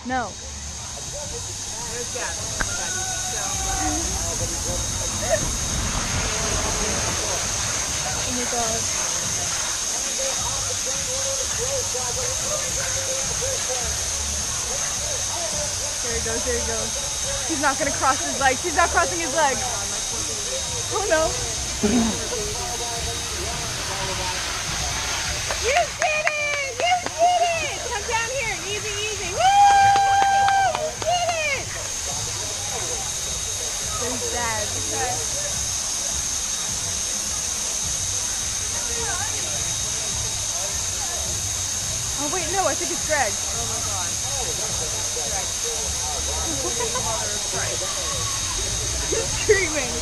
No. There's Gavin. Oh my god, he's so Oh my god. There he goes, there he goes. He's not gonna cross his legs. He's not crossing his legs. Oh no. You did it! You did it! Come down here. Easy, easy. Woo! You did it! There's Dad. Okay. Oh wait, no, I think it's Greg. oh my god. He's screaming.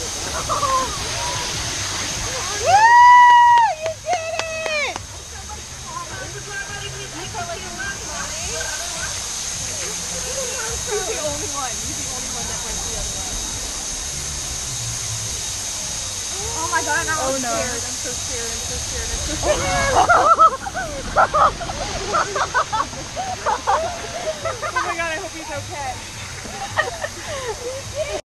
Woo! You did it! He's the only one. He's the only one that went the other way. Oh my god, now Oh, I'm no. scared. I'm so scared. I'm so scared. I'm so Oh my god, I hope he's okay.